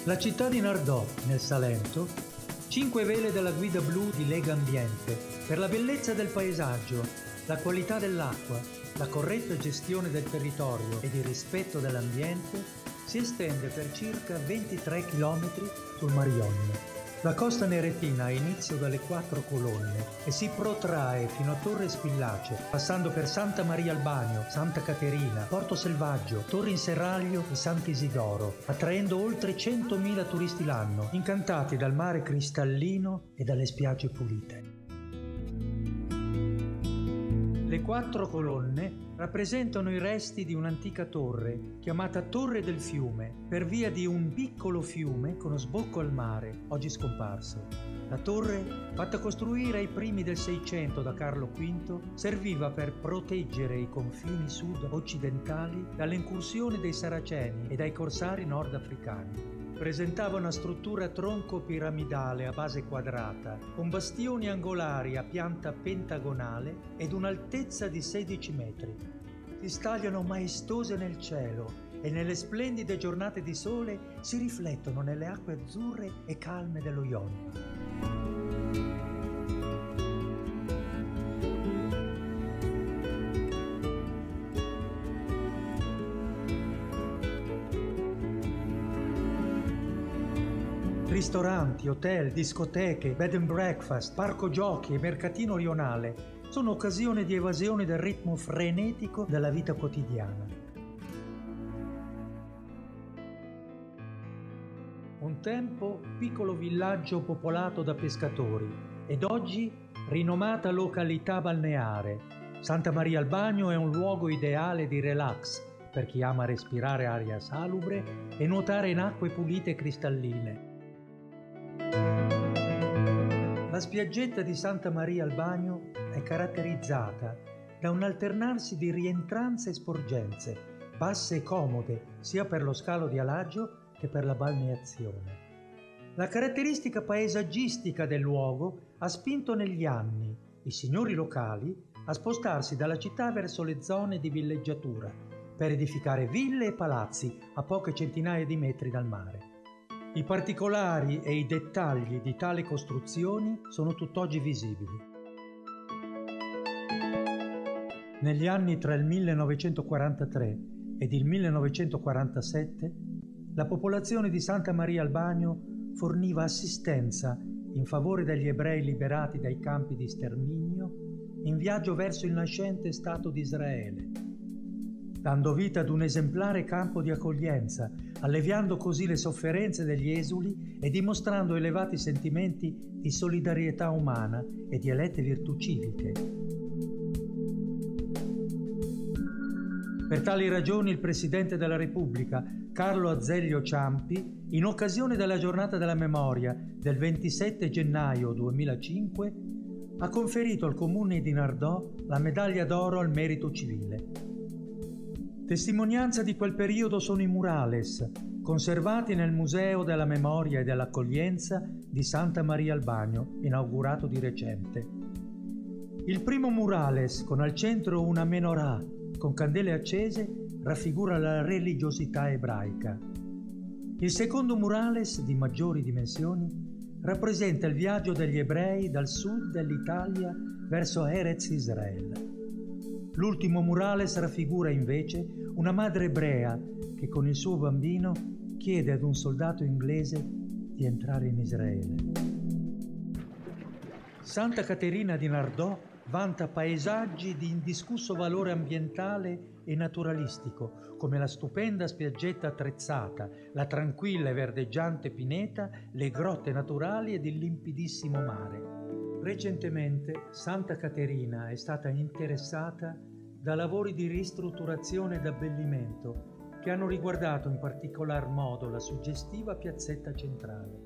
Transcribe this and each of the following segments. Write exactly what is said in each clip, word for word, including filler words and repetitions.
La città di Nardò, nel Salento, cinque vele della guida blu di Lega Ambiente per la bellezza del paesaggio, la qualità dell'acqua, la corretta gestione del territorio ed il rispetto dell'ambiente si estende per circa ventitré chilometri sul Mar Ionio. La costa neretina ha inizio dalle Quattro Colonne e si protrae fino a Torre Spillace, passando per Santa Maria al Bagno, Santa Caterina, Porto Selvaggio, Torre in Serraglio e Sant'Isidoro, attraendo oltre centomila turisti l'anno, incantati dal mare cristallino e dalle spiagge pulite. Le Quattro Colonne rappresentano i resti di un'antica torre, chiamata Torre del Fiume, per via di un piccolo fiume con sbocco al mare, oggi scomparso. La torre, fatta costruire ai primi del Seicento da Carlo quinto, serviva per proteggere i confini sud-occidentali dalle incursioni dei Saraceni e dai corsari nordafricani. Presentava una struttura tronco piramidale a base quadrata, con bastioni angolari a pianta pentagonale ed un'altezza di sedici metri. Si stagliano maestose nel cielo e nelle splendide giornate di sole si riflettono nelle acque azzurre e calme dello Ionio. Ristoranti, hotel, discoteche, bed and breakfast, parco giochi e mercatino rionale sono occasione di evasione del ritmo frenetico della vita quotidiana. Un tempo piccolo villaggio popolato da pescatori ed oggi rinomata località balneare. Santa Maria al Bagno è un luogo ideale di relax per chi ama respirare aria salubre e nuotare in acque pulite e cristalline. La spiaggetta di Santa Maria al Bagno è caratterizzata da un alternarsi di rientranze e sporgenze, basse e comode sia per lo scalo di alagio che per la balneazione. La caratteristica paesaggistica del luogo ha spinto negli anni i signori locali a spostarsi dalla città verso le zone di villeggiatura per edificare ville e palazzi a poche centinaia di metri dal mare. I particolari e i dettagli di tali costruzioni sono tutt'oggi visibili. Negli anni tra il millenovecentoquarantatré ed il millenovecentoquarantasette, la popolazione di Santa Maria al Bagno forniva assistenza in favore degli ebrei liberati dai campi di sterminio in viaggio verso il nascente Stato di Israele, dando vita ad un esemplare campo di accoglienza, alleviando così le sofferenze degli esuli e dimostrando elevati sentimenti di solidarietà umana e di elette virtù civiche. Per tali ragioni il Presidente della Repubblica, Carlo Azeglio Ciampi, in occasione della Giornata della Memoria del ventisette gennaio duemilacinque, ha conferito al Comune di Nardò la medaglia d'oro al merito civile. Testimonianza di quel periodo sono i murales, conservati nel Museo della Memoria e dell'Accoglienza di Santa Maria al Bagno, inaugurato di recente. Il primo murales, con al centro una menorah con candele accese, raffigura la religiosità ebraica. Il secondo murales, di maggiori dimensioni, rappresenta il viaggio degli ebrei dal sud dell'Italia verso Erez Israel. L'ultimo murales raffigura invece una madre ebrea che con il suo bambino chiede ad un soldato inglese di entrare in Israele. Santa Caterina di Nardò vanta paesaggi di indiscusso valore ambientale e naturalistico, come la stupenda spiaggetta attrezzata, la tranquilla e verdeggiante pineta, le grotte naturali ed il limpidissimo mare. Recentemente Santa Caterina è stata interessata da lavori di ristrutturazione ed abbellimento che hanno riguardato in particolar modo la suggestiva piazzetta centrale.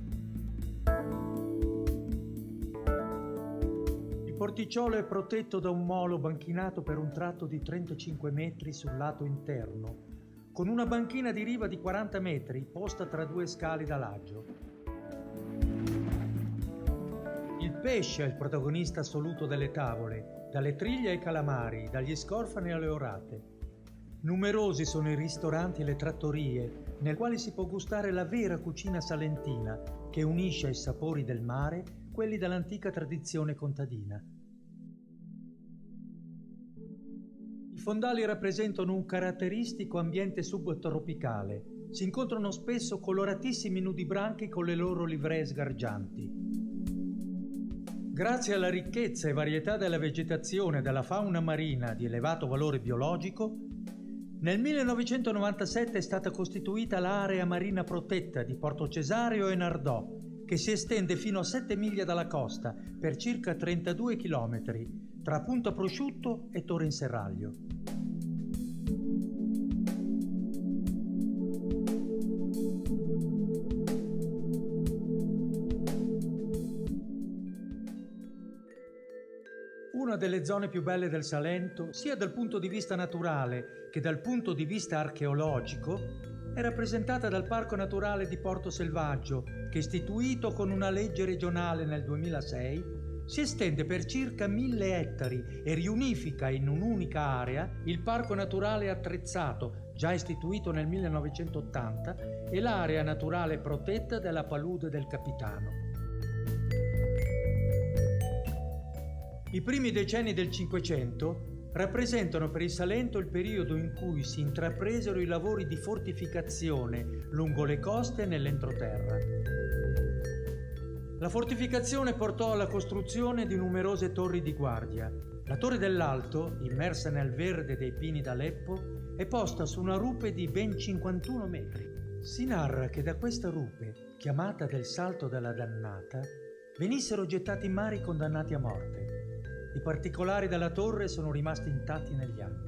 Il porticciolo è protetto da un molo banchinato per un tratto di trentacinque metri sul lato interno, con una banchina di riva di quaranta metri posta tra due scali d'alagio. Il pesce è il protagonista assoluto delle tavole, dalle triglie ai calamari, dagli scorfani alle orate. Numerosi sono i ristoranti e le trattorie nel quali si può gustare la vera cucina salentina che unisce ai sapori del mare quelli dell'antica tradizione contadina. I fondali rappresentano un caratteristico ambiente subtropicale. Si incontrano spesso coloratissimi nudibranchi con le loro livree sgargianti. Grazie alla ricchezza e varietà della vegetazione e della fauna marina di elevato valore biologico, nel millenovecentonovantasette è stata costituita l'area marina protetta di Porto Cesareo e Nardò, che si estende fino a sette miglia dalla costa per circa trentadue chilometri tra Punta Prosciutto e Torre in Serraglio. Una delle zone più belle del Salento, sia dal punto di vista naturale che dal punto di vista archeologico, è rappresentata dal Parco Naturale di Porto Selvaggio, che istituito con una legge regionale nel duemilasei, si estende per circa mille ettari e riunifica in un'unica area il Parco Naturale Attrezzato, già istituito nel millenovecentottanta, e l'area naturale protetta della Palude del Capitano. I primi decenni del Cinquecento rappresentano per il Salento il periodo in cui si intrapresero i lavori di fortificazione lungo le coste e nell'entroterra. La fortificazione portò alla costruzione di numerose torri di guardia. La Torre dell'Alto, immersa nel verde dei pini d'Aleppo, è posta su una rupe di ben cinquantuno metri. Si narra che da questa rupe, chiamata del Salto della Dannata, venissero gettati in mare i condannati a morte. I particolari della torre sono rimasti intatti negli anni.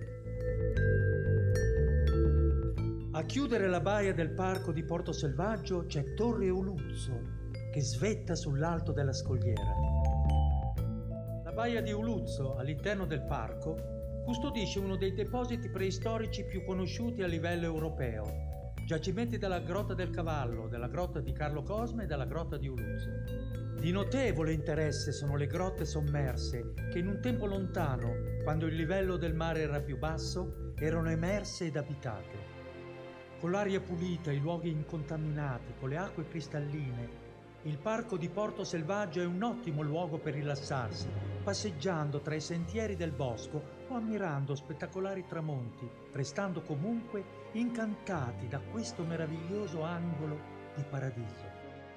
A chiudere la baia del parco di Porto Selvaggio c'è Torre Uluzzo, che svetta sull'alto della scogliera. La baia di Uluzzo, all'interno del parco, custodisce uno dei depositi preistorici più conosciuti a livello europeo, giacimenti della Grotta del Cavallo, della Grotta di Carlo Cosme e della Grotta di Uluzzo. Di notevole interesse sono le grotte sommerse che in un tempo lontano, quando il livello del mare era più basso, erano emerse ed abitate. Con l'aria pulita, i luoghi incontaminati, con le acque cristalline, il parco di Porto Selvaggio è un ottimo luogo per rilassarsi, passeggiando tra i sentieri del bosco o ammirando spettacolari tramonti, restando comunque incantati da questo meraviglioso angolo di paradiso.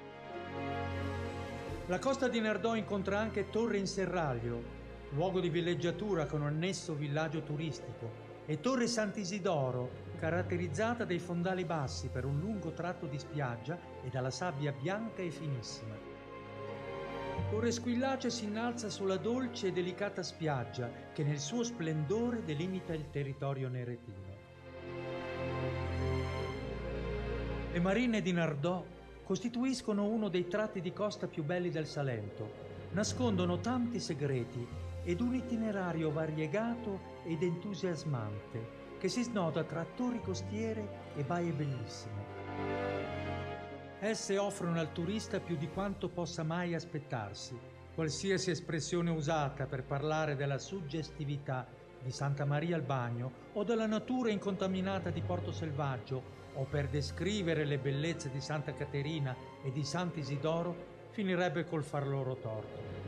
La costa di Nardò incontra anche Torre in Serraglio, luogo di villeggiatura con annesso villaggio turistico, e Torre Sant'Isidoro, caratterizzata dai fondali bassi per un lungo tratto di spiaggia e dalla sabbia bianca e finissima. Torre Squillace si innalza sulla dolce e delicata spiaggia che nel suo splendore delimita il territorio neretino. Le marine di Nardò costituiscono uno dei tratti di costa più belli del Salento, nascondono tanti segreti ed un itinerario variegato ed entusiasmante che si snoda tra torri costiere e baie bellissime. Esse offrono al turista più di quanto possa mai aspettarsi. Qualsiasi espressione usata per parlare della suggestività di Santa Maria al Bagno o della natura incontaminata di Porto Selvaggio o per descrivere le bellezze di Santa Caterina e di Sant'Isidoro finirebbe col far loro torto.